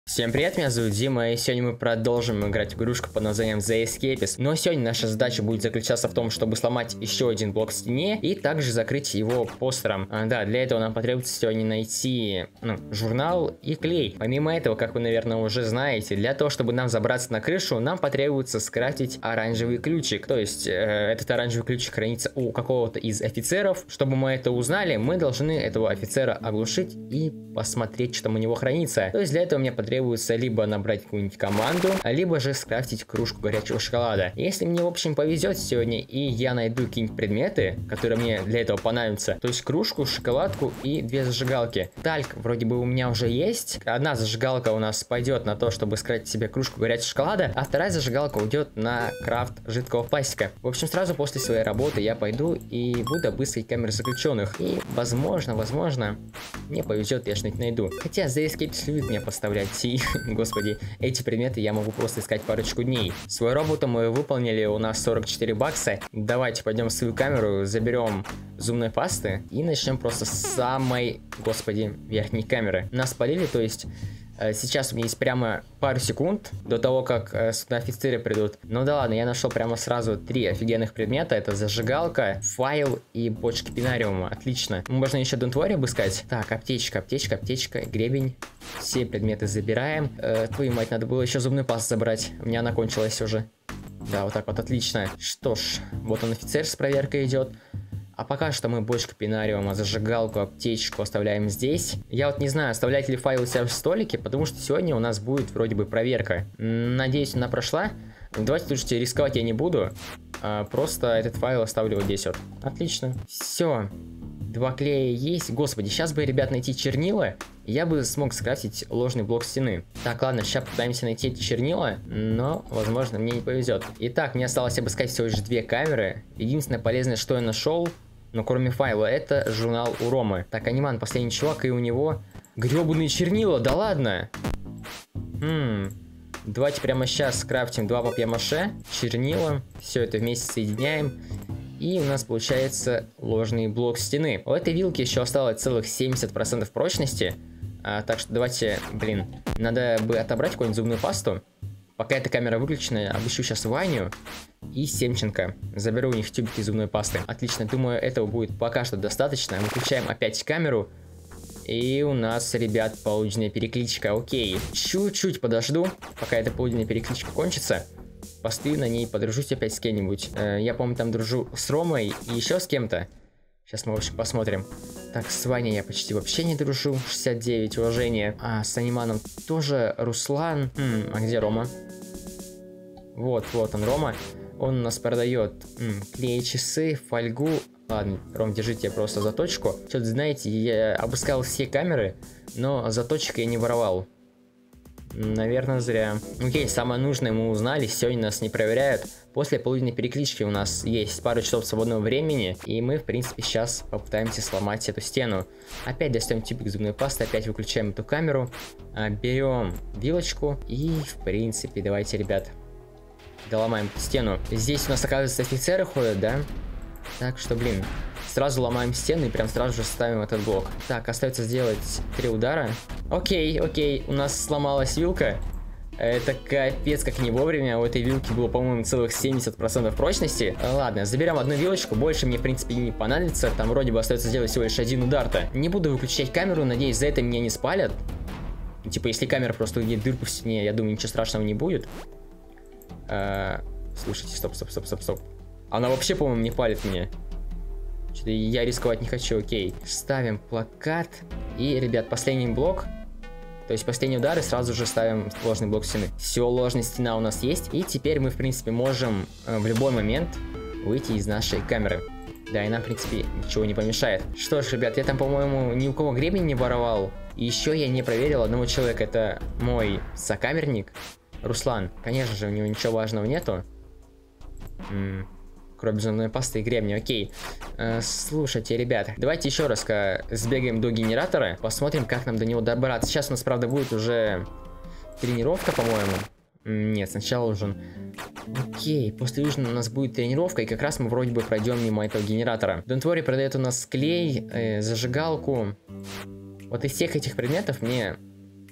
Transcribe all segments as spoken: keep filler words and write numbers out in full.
Всем привет, меня зовут Дима, и сегодня мы продолжим играть в игрушку под названием The Escapist. Но сегодня наша задача будет заключаться в том, чтобы сломать еще один блок в стене и также закрыть его постером. А, да, для этого нам потребуется сегодня найти ну, журнал и клей. Помимо этого, как вы, наверное, уже знаете, для того, чтобы нам забраться на крышу, нам потребуется скрафтить оранжевый ключик. То есть, э, этот оранжевый ключик хранится у какого-то из офицеров. Чтобы мы это узнали, мы должны этого офицера оглушить и посмотреть, что там у него хранится. То есть, для этого мне потребуется Требуется либо набрать какую-нибудь команду, либо же скрафтить кружку горячего шоколада. Если мне, в общем, повезет сегодня, и я найду какие-нибудь предметы, которые мне для этого понадобятся, то есть кружку, шоколадку и две зажигалки. Тальк вроде бы у меня уже есть. Одна зажигалка у нас пойдет на то, чтобы скрафтить себе кружку горячего шоколада, а вторая зажигалка уйдет на крафт жидкого пластика. В общем, сразу после своей работы я пойду и буду обыскивать камеры заключенных. И, возможно, возможно, мне повезет, я что-нибудь найду. Хотя The Escapist любит меня поставлять. Господи, эти предметы я могу просто искать парочку дней. Свою работу мы выполнили, у нас сорок четыре бакса. Давайте пойдем в свою камеру, заберем зубной пасты и начнем просто с самой, господи, верхней камеры. Нас полили, то есть сейчас у меня есть прямо пару секунд до того, как э, сюда офицеры придут. Ну да ладно, я нашел прямо сразу три офигенных предмета. Это зажигалка, файл и бочки пенариума. Отлично. Можно еще донтвори обыскать. Так, аптечка, аптечка, аптечка, гребень. Все предметы забираем. Э, твою мать, надо было еще зубную пасту забрать. У меня она кончилась уже. Да, вот так вот, отлично. Что ж, вот он офицер с проверкой идет. А пока что мы бочку пенариума, зажигалку, аптечку оставляем здесь. Я вот не знаю, оставлять ли файл у себя в столике, потому что сегодня у нас будет вроде бы проверка. Надеюсь, она прошла. Давайте, слушайте, рисковать я не буду. А просто этот файл оставлю вот здесь вот. Отлично. Все. Два клея есть. Господи, сейчас бы, ребят, найти чернила. Я бы смог скрафтить ложный блок стены. Так, ладно, сейчас пытаемся найти эти чернила, но, возможно, мне не повезет. Итак, мне осталось обыскать всего лишь две камеры. Единственное полезное, что я нашел, но кроме файла, это журнал у Ромы. Так, Аниман, последний чувак, и у него гребаные чернила, да ладно? Хм... Давайте прямо сейчас скрафтим два папье-маше, чернила, все это вместе соединяем. И у нас получается ложный блок стены. У этой вилки еще осталось целых семьдесят процентов прочности. А, так что давайте, блин, надо бы отобрать какую-нибудь зубную пасту. Пока эта камера выключена, обыщу сейчас Ваню и Семченко. Заберу у них тюбики зубной пасты. Отлично, думаю, этого будет пока что достаточно. Выключаем опять камеру. И у нас, ребят, полуденная перекличка. Окей, чуть-чуть подожду, пока эта полуденная перекличка кончится. Постою на ней, подружусь опять с кем-нибудь. Э, я, по-моему, там дружу с Ромой и еще с кем-то. Сейчас мы, в общем, посмотрим. Так, с Ваней я почти вообще не дружу. шестьдесят девять, уважение. А, с Аниманом тоже Руслан. М, а где Рома? Вот, вот он, Рома. Он у нас продает м, клей, часы, фольгу. Ладно, Ром, держите просто заточку. Что-то, знаете, я обыскал все камеры, но заточек я не воровал. Наверное, зря. Окей, самое нужное мы узнали, сегодня нас не проверяют. После полуденной переклички у нас есть пару часов свободного времени, и мы, в принципе, сейчас попытаемся сломать эту стену. Опять достаем тюбик зубной пасты, опять выключаем эту камеру, берем вилочку и, в принципе, давайте, ребят, доломаем стену. Здесь у нас, оказывается, офицеры ходят, да? Так что, блин, сразу ломаем стену и прям сразу же ставим этот блок. Так, остается сделать три удара. Окей, окей, у нас сломалась вилка. Это капец как не вовремя. У этой вилки было, по-моему, целых семьдесят процентов прочности. Ладно, заберем одну вилочку. Больше мне, в принципе, не понадобится. Там вроде бы остается сделать всего лишь один удар-то. Не буду выключать камеру, надеюсь, за это меня не спалят. Типа, если камера просто увидит дырку в стене, я думаю, ничего страшного не будет. А, слушайте, стоп, стоп, стоп, стоп, стоп. Она вообще, по-моему, не палит меня. Что-то я рисковать не хочу, окей. Ставим плакат. И, ребят, последний блок. То есть последний удар и сразу же ставим ложный блок стены. Все, ложная стена у нас есть. И теперь мы, в принципе, можем э, в любой момент выйти из нашей камеры. Да, и нам, в принципе, ничего не помешает. Что ж, ребят, я там, по-моему, ни у кого гребень не воровал. И еще я не проверил одного человека. Это мой сокамерник Руслан. Конечно же, у него ничего важного нету. М-м. Кроме зубной пасты и гребня, окей. Э, слушайте, ребят, давайте еще раз сбегаем до генератора, посмотрим, как нам до него добраться. Сейчас у нас, правда, будет уже тренировка, по-моему. Нет, сначала нужен... Окей, после ужина у нас будет тренировка, и как раз мы вроде бы пройдем мимо этого генератора. Донтвори продает у нас клей, э, зажигалку. Вот из всех этих предметов мне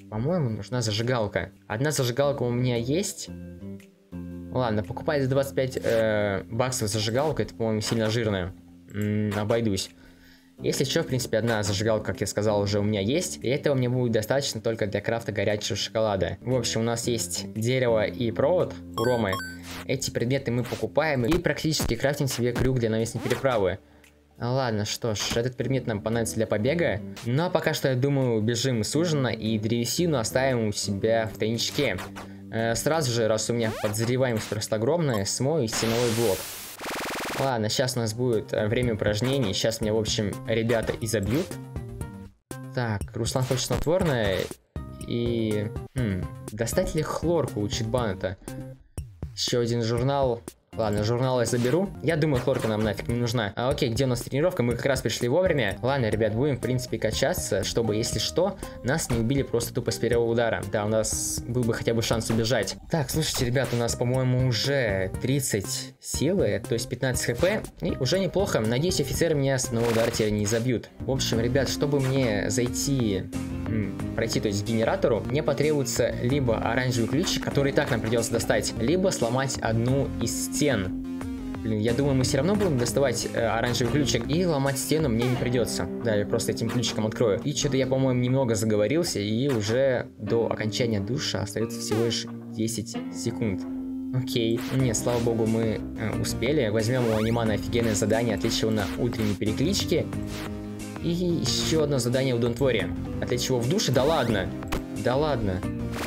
По-моему, нужна зажигалка. Одна зажигалка у меня есть. Ладно, покупать за двадцать пять э, баксов зажигалку, это, по-моему, сильно жирно. М-м, обойдусь. Если что, в принципе, одна зажигалка, как я сказал, уже у меня есть. И этого мне будет достаточно только для крафта горячего шоколада. В общем, у нас есть дерево и провод у Ромы. Эти предметы мы покупаем и практически крафтим себе крюк для навесной переправы. Ладно, что ж, этот предмет нам понадобится для побега. Ну а пока что, я думаю, бежим с ужина и древесину оставим у себя в тайничке. Э, сразу же, раз у меня подозреваемость просто огромная, смою стеновой блок. Ладно, сейчас у нас будет время упражнений. Сейчас меня, в общем, ребята изобьют. Так, Руслан хочет снотворное. И... Хм, достать ли хлорку у читбана-то? Еще один журнал. Ладно, журнал я заберу. Я думаю, хлорка нам нафиг не нужна. А, окей, где у нас тренировка? Мы как раз пришли вовремя. Ладно, ребят, будем, в принципе, качаться, чтобы, если что, нас не убили просто тупо с первого удара. Да, у нас был бы хотя бы шанс убежать. Так, слушайте, ребят, у нас, по-моему, уже тридцать силы, то есть пятнадцать хп. И уже неплохо. Надеюсь, офицеры меня с одного удара теперь не забьют. В общем, ребят, чтобы мне зайти... пройти, то есть к генератору, мне потребуется либо оранжевый ключик, который и так нам придется достать, либо сломать одну из стен. Блин, я думаю, мы все равно будем доставать э, оранжевый ключик, и ломать стену мне не придется. Да, я просто этим ключиком открою. И что-то я, по-моему, немного заговорился, и уже до окончания душа остается всего лишь десять секунд. Окей. Нет, слава богу, мы э, успели. Возьмем у анимана офигенное задание, отвлечь его на утренней перекличке. И еще одно задание у Донтвори. Отвлечь его в душе? Да ладно. Да ладно.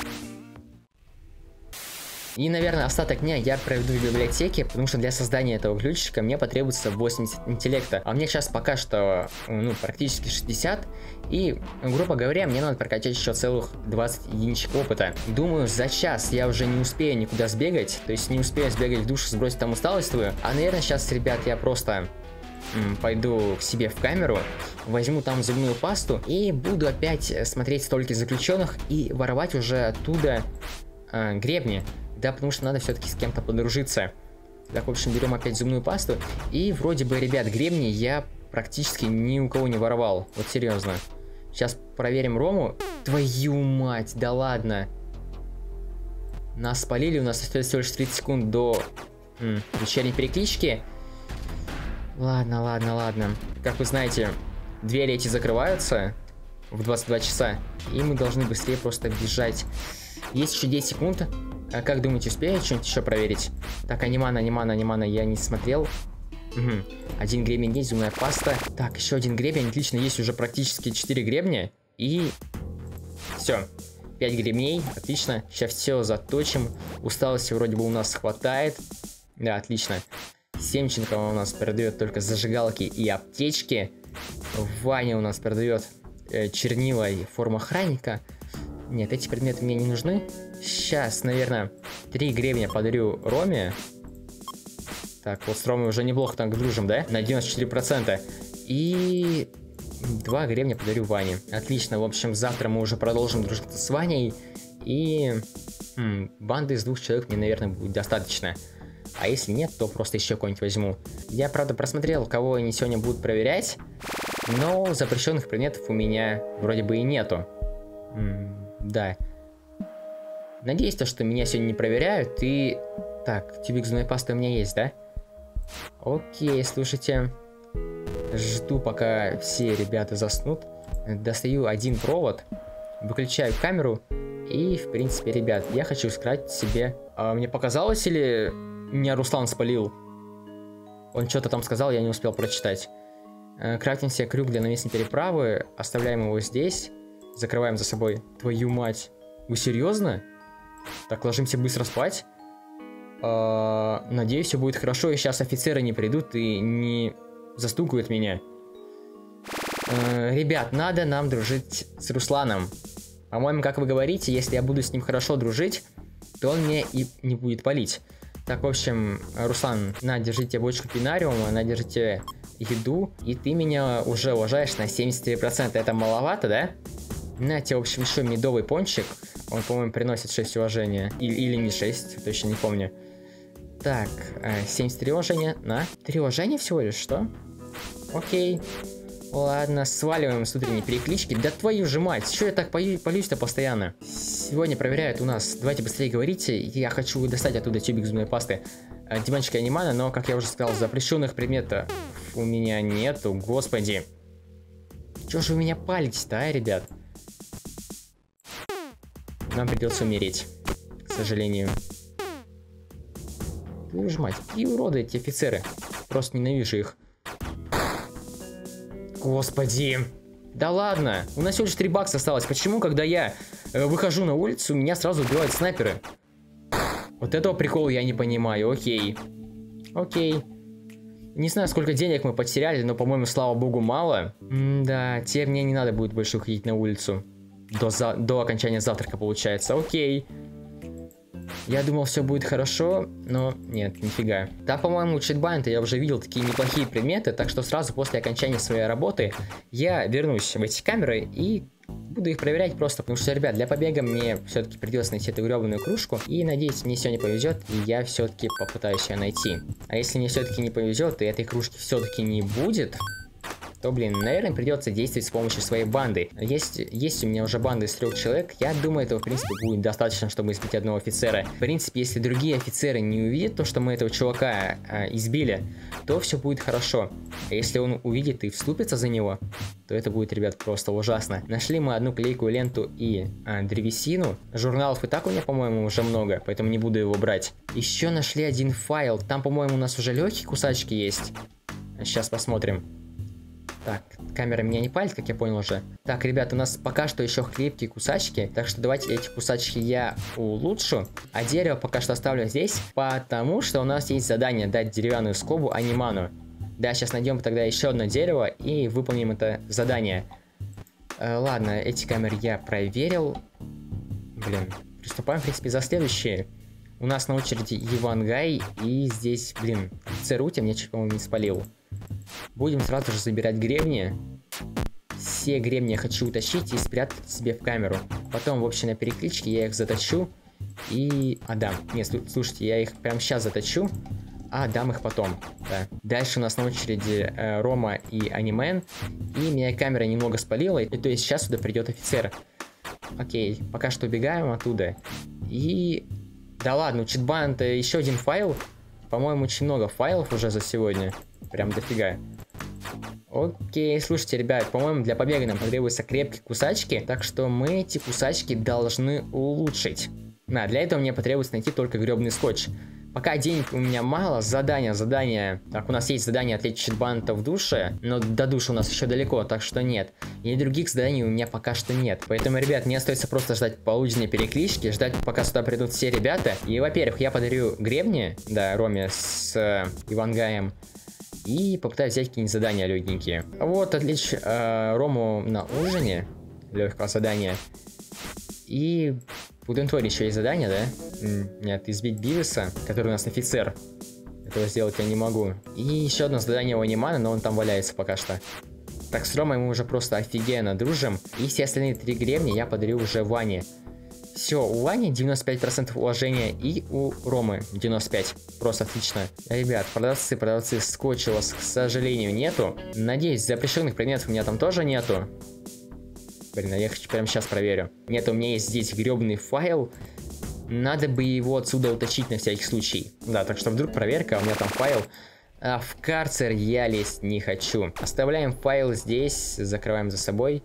И, наверное, остаток дня я проведу в библиотеке, потому что для создания этого ключика мне потребуется восемьдесят интеллекта. А мне сейчас пока что, ну, практически шестьдесят. И, грубо говоря, мне надо прокачать еще целых двадцать единичек опыта. Думаю, за час я уже не успею никуда сбегать. То есть не успею сбегать в душ, сбросить там усталость твою. А, наверное, сейчас, ребят, я просто... пойду к себе в камеру, возьму там зубную пасту и буду опять смотреть столики заключенных и воровать уже оттуда э, гребни. Да, потому что надо все-таки с кем-то подружиться. Так, в общем, берем опять зубную пасту. И вроде бы, ребят, гребни я практически ни у кого не воровал. Вот серьезно. Сейчас проверим Рому. Твою мать, да ладно. Нас спалили, у нас остается всего лишь тридцать секунд до м, вечерней переклички. Ладно, ладно, ладно. Как вы знаете, двери эти закрываются в двадцать два часа, и мы должны быстрее просто бежать. Есть еще десять секунд. А как думаете, успею что-нибудь еще проверить? Так, анимана, анимана, анимана я не смотрел. Угу. Один гребень есть, зубная паста. Так, еще один гребень. Отлично, есть уже практически четыре гребня. И все. пять гребней. Отлично. Сейчас все заточим. Усталости вроде бы у нас хватает. Да, отлично. Семченко у нас продает только зажигалки и аптечки. Ваня у нас продает э, чернила и форму охранника. Нет, эти предметы мне не нужны. Сейчас, наверное, три гребня подарю Роме. Так, вот с Ромой уже неплохо так дружим, да? На девяносто четыре процента. И два гребня подарю Ване. Отлично, в общем, завтра мы уже продолжим дружить с Ваней. И м, банды из двух человек мне, наверное, будет достаточно. А если нет, то просто еще какой-нибудь возьму. Я, правда, просмотрел, кого они сегодня будут проверять. Но запрещенных предметов у меня вроде бы и нету. М, да. Надеюсь, то, что меня сегодня не проверяют. И... Так, тюбик зубной пасты у меня есть, да? Окей, слушайте. Жду, пока все ребята заснут. Достаю один провод. Выключаю камеру. И, в принципе, ребят, я хочу скрафтить себе... А мне показалось, или меня Руслан спалил? Он что-то там сказал, я не успел прочитать. Крафтим себе крюк для навесной переправы. Оставляем его здесь. Закрываем за собой. Твою мать. Вы серьезно? Так, ложимся быстро спать. А, надеюсь, все будет хорошо, и сейчас офицеры не придут и не застукают меня. А, ребят, надо нам дружить с Русланом. По-моему, как вы говорите, если я буду с ним хорошо дружить, то он мне и не будет палить. Так, в общем, Руслан, на, держите бочку пинариума, на, держите еду, и ты меня уже уважаешь на семьдесят три процента. Это маловато, да? На тебе, в общем, еще медовый пончик. Он, по-моему, приносит шесть уважения. Или, или не шесть, точно не помню. Так, семьдесят три уважения. На. три уважения всего лишь, что? Окей. Ладно, сваливаем с утренней переклички. Да твою же мать, что я так полюсь-то постоянно? Сегодня проверяют у нас. Давайте быстрее говорите. Я хочу достать оттуда тюбик зубной пасты. Диванчика анимана, но, как я уже сказал, запрещенных предметов у меня нету. Господи. Чё же вы меня палите-то, а, ребят? Нам придется умереть, к сожалению. Твою же мать, какие уроды эти офицеры. Просто ненавижу их. Господи. Да ладно, у нас всего лишь три бакса осталось. Почему, когда я э, выхожу на улицу, меня сразу убивают снайперы? Вот этого прикола я не понимаю. Окей. Окей. Не знаю, сколько денег мы потеряли, но, по-моему, слава богу, мало. М-да, теперь мне не надо будет больше уходить на улицу. До, за... До окончания завтрака, получается. Окей. Я думал, все будет хорошо, но нет, нифига. Да, по-моему, у Читбайнта я уже видел такие неплохие предметы, так что сразу после окончания своей работы я вернусь в эти камеры и буду их проверять просто, потому что, ребят, для побега мне все-таки придется найти эту гребаную кружку, и надеюсь, мне сегодня повезет, и я все-таки попытаюсь ее найти. А если мне все-таки не повезет, и этой кружки все-таки не будет, то, блин, наверное, придется действовать с помощью своей банды. Есть, есть у меня уже банда из трех человек. Я думаю, этого, в принципе, будет достаточно, чтобы избить одного офицера. В принципе, если другие офицеры не увидят то, что мы этого чувака а, избили, то все будет хорошо. А если он увидит и вступится за него, то это будет, ребят, просто ужасно. Нашли мы одну клейкую ленту и а, древесину. Журналов и так у меня, по-моему, уже много, поэтому не буду его брать. Еще нашли один файл. Там, по-моему, у нас уже легкие кусачки есть. Сейчас посмотрим. Так, камера меня не палит, как я понял уже. Так, ребят, у нас пока что еще крепкие кусачки, так что давайте эти кусачки я улучшу. А дерево пока что оставлю здесь, потому что у нас есть задание дать деревянную скобу аниману. Да, сейчас найдем тогда еще одно дерево и выполним это задание. Э, ладно, эти камеры я проверил. Блин, приступаем, в принципе, за следующие. У нас на очереди Ивангай, и здесь, блин, Церути мне чуть, по-моему, не спалил. Будем сразу же забирать гребни. Все гребни я хочу утащить и спрятать себе в камеру. Потом в общей на перекличке я их заточу и отдам. Нет, слушайте, я их прямо сейчас заточу, а отдам их потом. Да. Дальше у нас на очереди э, Рома и Анимен. И меня камера немного спалила, и то есть сейчас сюда придет офицер. Окей, пока что убегаем оттуда. И... Да ладно, у Читбайнта еще один файл. По-моему, очень много файлов уже за сегодня. Прям дофига. Окей, слушайте, ребят, по-моему, для побега нам потребуются крепкие кусачки, так что мы эти кусачки должны улучшить. Да, для этого мне потребуется найти только гребный скотч. Пока денег у меня мало, задания, задания. Так, у нас есть задание отвлечь Читбайнта в душе, но до души у нас еще далеко, так что нет. И других заданий у меня пока что нет. Поэтому, ребят, мне остается просто ждать полуденной переклички, ждать, пока сюда придут все ребята. И, во-первых, я подарю гребни, да, Роме с э, Ивангаем. И попытаюсь взять какие-нибудь задания легенькие. Вот, отвлечь э, Рому на ужине. Легкого задания. И... У Дентвори еще есть задание, да? М, нет, избить Бивиса, который у нас офицер. Этого сделать я не могу. И еще одно задание у Анимана, но он там валяется пока что. Так, с Ромой мы уже просто офигенно дружим. И все остальные три гребни я подарю уже Ване. Все, у Вани девяносто пять процентов уважения и у Ромы девяносто пять процентов. Просто отлично. Ребят, продавцы, продавцы, скотча у вас, к сожалению, нету. Надеюсь, запрещенных предметов у меня там тоже нету. Блин, я прямо сейчас проверю. Нет, у меня есть здесь гребный файл. Надо бы его отсюда утащить на всякий случай. Да, так что вдруг проверка, у меня там файл. А в карцер я лезть не хочу. Оставляем файл здесь, закрываем за собой.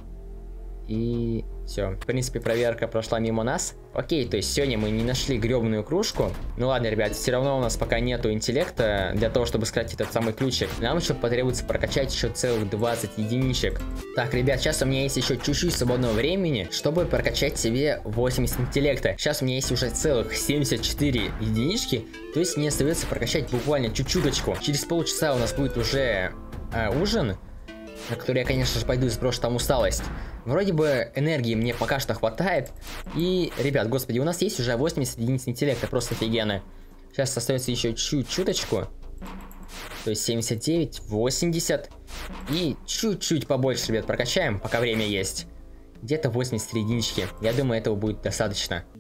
И все. В принципе, проверка прошла мимо нас. Окей, то есть сегодня мы не нашли гребную кружку. Ну ладно, ребят, все равно у нас пока нету интеллекта для того, чтобы скрыть этот самый ключик. Нам еще потребуется прокачать еще целых двадцать единичек. Так, ребят, сейчас у меня есть еще чуть-чуть свободного времени, чтобы прокачать себе восемьдесят интеллекта. Сейчас у меня есть уже целых семьдесят четыре единички. То есть мне остается прокачать буквально чуть-чуточку. Через полчаса у нас будет уже э, ужин, на который я, конечно же, пойду и сброшу там усталость. Вроде бы энергии мне пока что хватает. И, ребят, господи, у нас есть уже восемьдесят единиц интеллекта, просто офигенно. Сейчас остается еще чуть-чуточку. То есть семьдесят девять, восемьдесят. И чуть-чуть побольше, ребят, прокачаем, пока время есть. Где-то восемьдесят три единички. Я думаю, этого будет достаточно.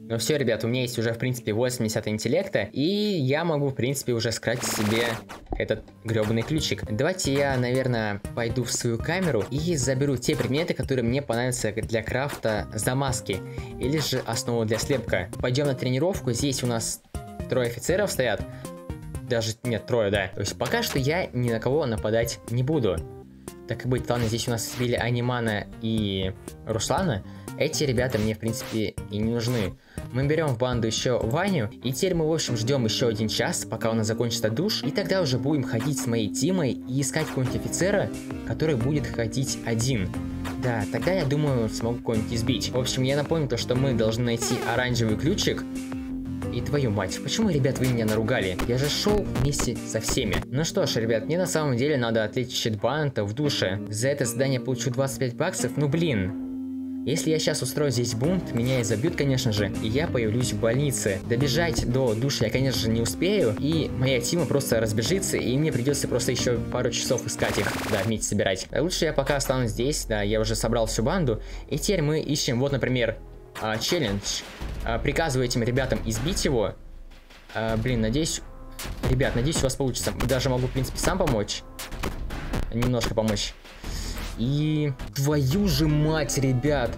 Но все, ребят, у меня есть уже, в принципе, восемьдесят интеллекта, и я могу, в принципе, уже скрафтить себе этот гребаный ключик. Давайте я, наверное, пойду в свою камеру и заберу те предметы, которые мне понадобятся для крафта замазки, или же основу для слепка. Пойдем на тренировку, здесь у нас трое офицеров стоят. Даже, нет, трое, да. То есть пока что я ни на кого нападать не буду. Так и быть, ладно, здесь у нас сбили Анимана и Руслана. Эти ребята мне, в принципе, и не нужны. Мы берем в банду еще Ваню, и теперь мы, в общем, ждем еще один час, пока у нас закончится душ, и тогда уже будем ходить с моей тимой и искать какого-нибудь офицера, который будет ходить один. Да, тогда, я думаю, смогу кого-нибудь избить. В общем, я напомню то, что мы должны найти оранжевый ключик. И твою мать, почему, ребят, вы меня наругали? Я же шел вместе со всеми. Ну что ж, ребят, мне на самом деле надо отличить щитбанта в душе. За это задание получу двадцать пять баксов, ну блин. Если я сейчас устрою здесь бунт, меня и забьют, конечно же, и я появлюсь в больнице. Добежать до души я, конечно же, не успею, и моя тима просто разбежится, и мне придется просто еще пару часов искать их, да, вместе собирать. А лучше я пока останусь здесь, да, я уже собрал всю банду, и теперь мы ищем, вот, например, а, челлендж. А, приказываю этим ребятам избить его. А, блин, надеюсь, ребят, надеюсь, у вас получится. Даже могу, в принципе, сам помочь. Немножко помочь. И... Твою же мать, ребят.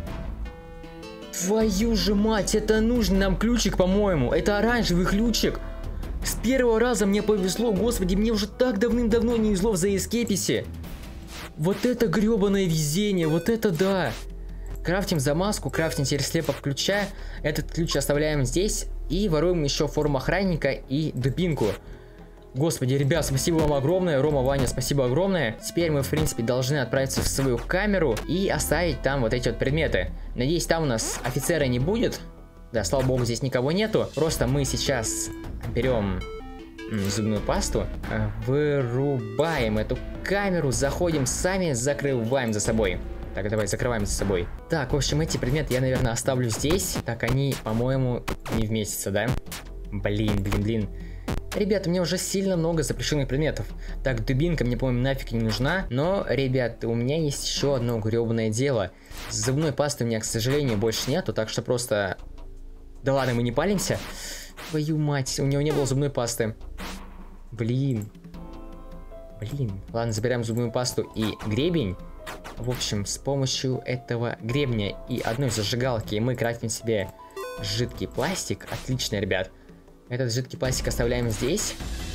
Твою же мать, это нужен нам ключик, по-моему. Это оранжевый ключик. С первого раза мне повезло, господи, мне уже так давным-давно не везло в The Escape. Вот это гребаное везение, вот это да. Крафтим замазку, крафтим теперь слепок ключа. Этот ключ оставляем здесь. И воруем еще форму охранника и дубинку. Господи, ребят, спасибо вам огромное. Рома, Ваня, спасибо огромное. Теперь мы, в принципе, должны отправиться в свою камеру и оставить там вот эти вот предметы. Надеюсь, там у нас офицера не будет. Да, слава богу, здесь никого нету. Просто мы сейчас берем зубную пасту, вырубаем эту камеру, заходим сами, закрываем за собой. Так, давай, закрываем за собой. Так, в общем, эти предметы я, наверное, оставлю здесь. Так, они, по-моему, не вместятся, да? Блин, блин, блин. Ребята, мне уже сильно много запрещенных предметов. Так, дубинка мне, по-моему, нафиг не нужна. Но, ребят, у меня есть еще одно гребаное дело. Зубной пасты у меня, к сожалению, больше нету. Так что просто... Да ладно, мы не палимся. Твою мать, у него не было зубной пасты. Блин. Блин. Ладно, забираем зубную пасту и гребень. В общем, с помощью этого гребня и одной зажигалки мы крафтим себе жидкий пластик. Отлично, ребят. Этот жидкий пластик оставляем здесь.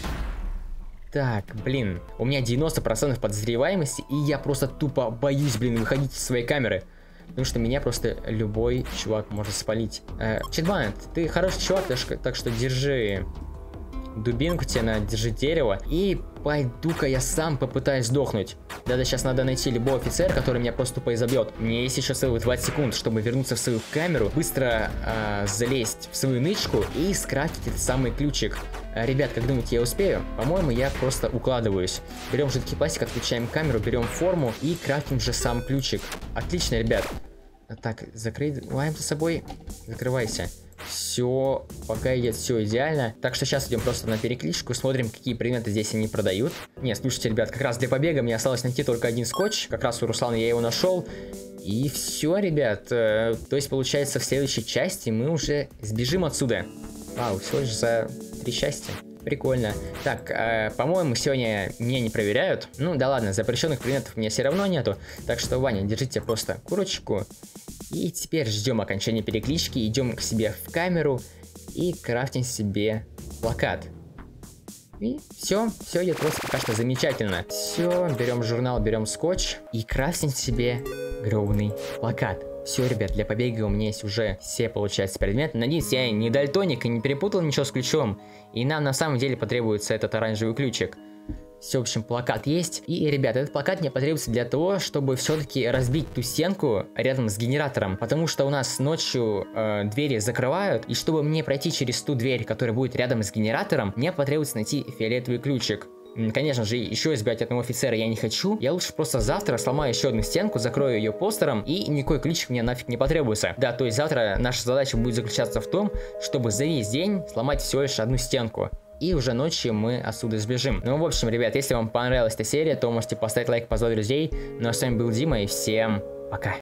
Так, блин. У меня девяносто процентов подозреваемости, и я просто тупо боюсь, блин, выходить из своей камеры. Потому что меня просто любой чувак может спалить. Э, Читбант, ты хороший чувак, так что держи дубинку тебе, на, держи дерево. И пойду-ка я сам попытаюсь сдохнуть. Да-да, сейчас надо найти любого офицера, который меня просто тупо изобьет. У меня есть еще целых двадцать секунд, чтобы вернуться в свою камеру, быстро э, залезть в свою нычку и скрафтить этот самый ключик. Э, ребят, как думаете, я успею? По-моему, я просто укладываюсь. Берем жидкий пластик, отключаем камеру, берем форму и крафтим же сам ключик. Отлично, ребят. Так, закрываем за собой. Закрывайся. Все, пока идет все идеально. Так что сейчас идем просто на перекличку, смотрим, какие предметы здесь они продают. Не, слушайте, ребят, как раз для побега мне осталось найти только один скотч. Как раз у Руслана я его нашел. И все, ребят. Э, то есть, получается, в следующей части мы уже сбежим отсюда. Вау, всего лишь за три счастья. Прикольно. Так, э, по-моему, сегодня меня не проверяют. Ну, да ладно, запрещенных предметов у меня все равно нету. Так что, Ваня, держите просто курочку. И теперь ждем окончания переклички, идем к себе в камеру и крафтим себе плакат. И все, все идет просто пока что замечательно. Все, берем журнал, берем скотч и крафтим себе гребаный плакат. Все, ребят, для побега у меня есть уже все, получается, предметы. Надеюсь, я не дальтоник и не перепутал ничего с ключом. И нам на самом деле потребуется этот оранжевый ключик. Все, в общем, плакат есть. И, ребят, этот плакат мне потребуется для того, чтобы все-таки разбить ту стенку рядом с генератором. Потому что у нас ночью э, двери закрывают. И чтобы мне пройти через ту дверь, которая будет рядом с генератором, мне потребуется найти фиолетовый ключик. Конечно же, еще избавить одного офицера я не хочу. Я лучше просто завтра сломаю еще одну стенку, закрою ее постером, и никакой ключик мне нафиг не потребуется. Да, то есть завтра наша задача будет заключаться в том, чтобы за весь день сломать всего лишь одну стенку. И уже ночью мы отсюда сбежим. Ну, в общем, ребят, если вам понравилась эта серия, то можете поставить лайк, позвать друзей. Ну, а с вами был Дима, и всем пока.